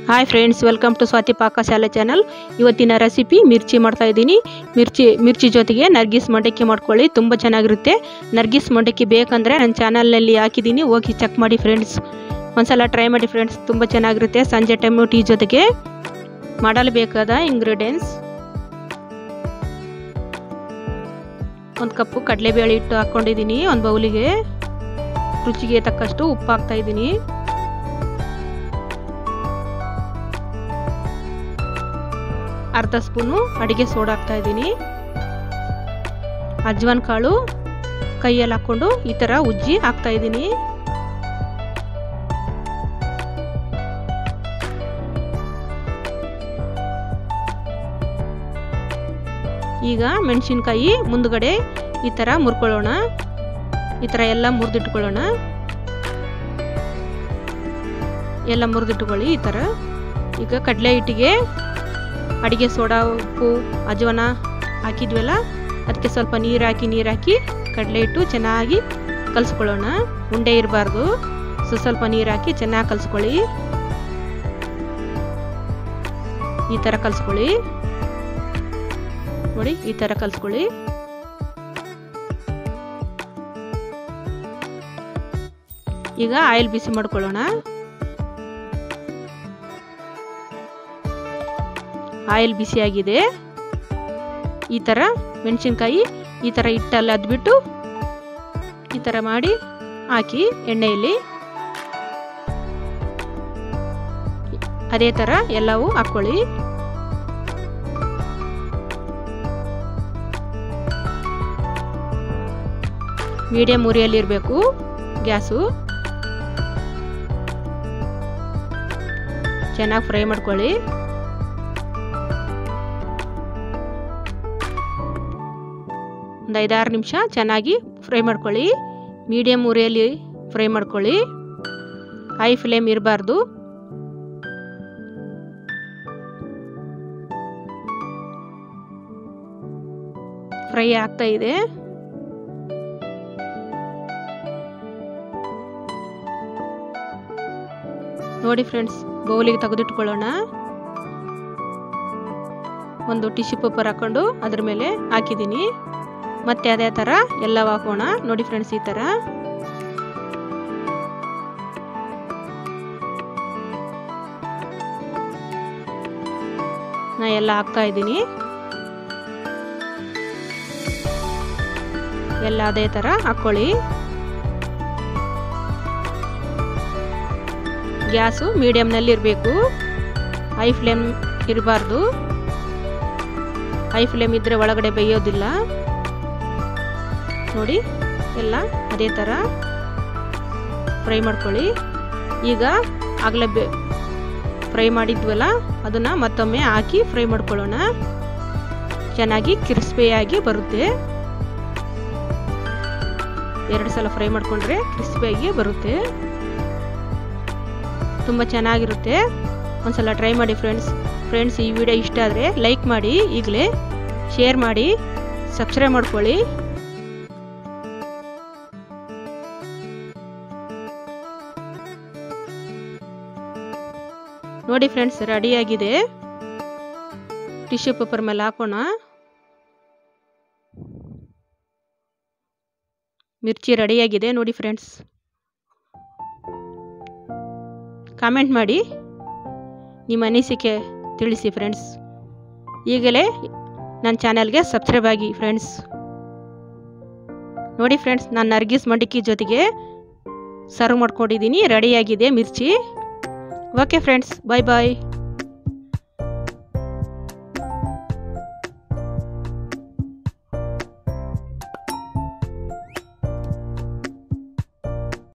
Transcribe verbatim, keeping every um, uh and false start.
Hi friends, welcome to Swathi Pakashale channel. ಇವತ್ತಿನ recipe mirchi ಮಾಡ್ತಾ ಇದ್ದೀನಿ. ಮಿರ್ಚಿ ಮಿರ್ಚಿ ಜೊತೆಗೆ ನರ್ಗಿಸ್ ಮಂಡಕ್ಕಿ ಮಾಡ್ಕೊಳ್ಳಿ, ತುಂಬ ಚೆನ್ನಾಗಿರುತ್ತೆ. ನರ್ಗಿಸ್ ಮಂಡಕ್ಕಿ ಬೇಕಂದರೆ ನನ್ನ ಚಾನಲ್ನಲ್ಲಿ ಹಾಕಿದ್ದೀನಿ, ಹೋಗಿ ಚೆಕ್ ಮಾಡಿ ಫ್ರೆಂಡ್ಸ್. ಒಂದ್ಸಲ ಟ್ರೈ ಮಾಡಿ ಫ್ರೆಂಡ್ಸ್, ತುಂಬ ಚೆನ್ನಾಗಿರುತ್ತೆ. ಸಂಜೆ ಟೈಮು ಟೀ ಜೊತೆಗೆ ಮಾಡಲು ಬೇಕಾದ ಇಂಗ್ರೀಡಿಯೆಂಟ್ಸ್: ಒಂದು ಕಪ್ಪು ಕಡಲೆಬೇಳೆ ಹಿಟ್ಟು ಹಾಕ್ಕೊಂಡಿದ್ದೀನಿ. ಒಂದು ಬೌಲಿಗೆ ರುಚಿಗೆ ತಕ್ಕಷ್ಟು ಉಪ್ಪು ಹಾಕ್ತಾ ಇದ್ದೀನಿ. ಅರ್ಧ ಸ್ಪೂನು ಅಡಿಗೆ ಸೋಡಾ ಹಾಕ್ತಾ ಇದ್ದೀನಿ. ಅಜ್ವಾನ್ ಕಾಳು ಕೈಯಲ್ಲಿ ಹಾಕ್ಕೊಂಡು ಈ ಥರ ಉಜ್ಜಿ ಹಾಕ್ತಾ ಇದ್ದೀನಿ. ಈಗ ಮೆಣಸಿನ್ಕಾಯಿ ಮುಂದ್ಗಡೆ ಈ ಥರ ಮುರ್ಕೊಳ್ಳೋಣ. ಈ ಥರ ಎಲ್ಲ ಮುರಿದಿಟ್ಕೊಳ್ಳೋಣ. ಎಲ್ಲ ಮುರಿದಿಟ್ಕೊಳ್ಳಿ ಈ ಥರ. ಈಗ ಕಡಲೆ ಹಿಟ್ಟಿಗೆ ಅಡಿಗೆ ಸೋಡಾ, ಉಪ್ಪು, ಅಜ್ವಾನ ಹಾಕಿದ್ವಲ್ಲ, ಅದಕ್ಕೆ ಸ್ವಲ್ಪ ನೀರು ಹಾಕಿ ನೀರು ಹಾಕಿ ಕಡಲೆ ಹಿಟ್ಟು ಚೆನ್ನಾಗಿ ಕಲಿಸ್ಕೊಳ್ಳೋಣ. ಉಂಡೆ ಇರಬಾರ್ದು. ಸೊ ಸ್ವಲ್ಪ ನೀರು ಹಾಕಿ ಚೆನ್ನಾಗಿ ಕಲಿಸ್ಕೊಳ್ಳಿ. ಈ ಥರ ಕಲಿಸ್ಕೊಳ್ಳಿ ನೋಡಿ, ಈ ಥರ ಕಲಿಸ್ಕೊಳ್ಳಿ. ಈಗ ಆಯಿಲ್ ಬಿಸಿ ಮಾಡ್ಕೊಳ್ಳೋಣ. ಆಯಿಲ್ ಬಿಸಿಯಾಗಿದೆ. ಈ ಥರ ಮೆಣಸಿನ್ಕಾಯಿ ಈ ಥರ ಹಿಟ್ಟಲ್ಲಿ ಅದ್ಬಿಟ್ಟು ಈ ಥರ ಮಾಡಿ ಹಾಕಿ ಎಣ್ಣೆಯಲ್ಲಿ ಅದೇ ಥರ ಎಲ್ಲವೂ ಹಾಕ್ಕೊಳ್ಳಿ. ಮೀಡಿಯಂ ಉರಿಯಲ್ಲಿ ಇರಬೇಕು ಗ್ಯಾಸು. ಚೆನ್ನಾಗಿ ಫ್ರೈ ಮಾಡ್ಕೊಳ್ಳಿ. ಒಂದು ಐದಾರು ನಿಮಿಷ ಚೆನ್ನಾಗಿ ಫ್ರೈ ಮಾಡ್ಕೊಳ್ಳಿ. ಮೀಡಿಯಂ ಉರಿಯಲ್ಲಿ ಫ್ರೈ ಮಾಡ್ಕೊಳ್ಳಿ. ಹೈ ಫ್ಲೇಮ್ ಇರಬಾರ್ದು. ಫ್ರೈ ಆಗ್ತಾ ಇದೆ. ನೋಡಿ ಫ್ರೆಂಡ್ಸ್, ಬೌಲಿಗೆ ತೆಗೆದಿಟ್ಕೊಳ್ಳೋಣ. ಒಂದು ಟಿಶ್ಯೂ ಪೇಪರ್ ಹಾಕೊಂಡು ಅದ್ರ ಮೇಲೆ ಹಾಕಿದ್ದೀನಿ. ಮತ್ತೆ ಅದೇ ಥರ ಎಲ್ಲ ಹಾಕೋಣ. ನೋಡಿ ಫ್ರೆಂಡ್ಸ್, ಈ ಥರ ನಾ ಎಲ್ಲ ಹಾಕ್ತಾ ಇದ್ದೀನಿ. ಎಲ್ಲ ಅದೇ ಥರ ಹಾಕ್ಕೊಳ್ಳಿ. ಗ್ಯಾಸು ಮೀಡಿಯಂನಲ್ಲಿ ಇರಬೇಕು. ಹೈ ಫ್ಲೇಮ್ ಇರಬಾರ್ದು. ಹೈ ಫ್ಲೇಮ್ ಇದ್ದರೆ ಒಳಗಡೆ ಬೇಯೋದಿಲ್ಲ. ನೋಡಿ, ಎಲ್ಲ ಅದೇ ಥರ ಫ್ರೈ ಮಾಡ್ಕೊಳ್ಳಿ. ಈಗ ಆಗಲೇ ಬೇ ಫ್ರೈ ಮಾಡಿದ್ವಲ್ಲ, ಅದನ್ನು ಮತ್ತೊಮ್ಮೆ ಹಾಕಿ ಫ್ರೈ ಮಾಡ್ಕೊಳ್ಳೋಣ. ಚೆನ್ನಾಗಿ ಕ್ರಿಸ್ಪಿಯಾಗಿ ಬರುತ್ತೆ. ಎರಡು ಸಲ ಫ್ರೈ ಮಾಡಿಕೊಂಡ್ರೆ ಕ್ರಿಸ್ಪಿಯಾಗಿ ಬರುತ್ತೆ. ತುಂಬ ಚೆನ್ನಾಗಿರುತ್ತೆ. ಒಂದ್ಸಲ ಟ್ರೈ ಮಾಡಿ ಫ್ರೆಂಡ್ಸ್. ಫ್ರೆಂಡ್ಸ್, ಈ ವಿಡಿಯೋ ಇಷ್ಟ ಆದರೆ ಲೈಕ್ ಮಾಡಿ, ಈಗಲೇ ಶೇರ್ ಮಾಡಿ, ಸಬ್ಸ್ಕ್ರೈಬ್ ಮಾಡ್ಕೊಳ್ಳಿ. ನೋಡಿ ಫ್ರೆಂಡ್ಸ್, ರೆಡಿಯಾಗಿದೆ. ಟಿಶ್ಯೂ ಪೇಪರ್ ಮೇಲೆ ಹಾಕೋಣ. ಮಿರ್ಚಿ ರೆಡಿಯಾಗಿದೆ ನೋಡಿ ಫ್ರೆಂಡ್ಸ್. ಕಾಮೆಂಟ್ ಮಾಡಿ, ನಿಮ್ಮ ಅನಿಸಿಕೆ ತಿಳಿಸಿ ಫ್ರೆಂಡ್ಸ್. ಈಗಲೇ ನನ್ನ ಚಾನಲ್ಗೆ ಸಬ್ಸ್ಕ್ರೈಬ್ ಆಗಿ ಫ್ರೆಂಡ್ಸ್. ನೋಡಿ ಫ್ರೆಂಡ್ಸ್, ನಾನು ನರ್ಗಿಸ್ ಮಂಡಕ್ಕಿ ಜೊತೆಗೆ ಸರ್ವ್ ಮಾಡ್ಕೊಂಡಿದ್ದೀನಿ. ರೆಡಿಯಾಗಿದೆ ಮಿರ್ಚಿ. ಓಕೆ ಫ್ರೆಂಡ್ಸ್, ಬಾಯ್ ಬಾಯ್.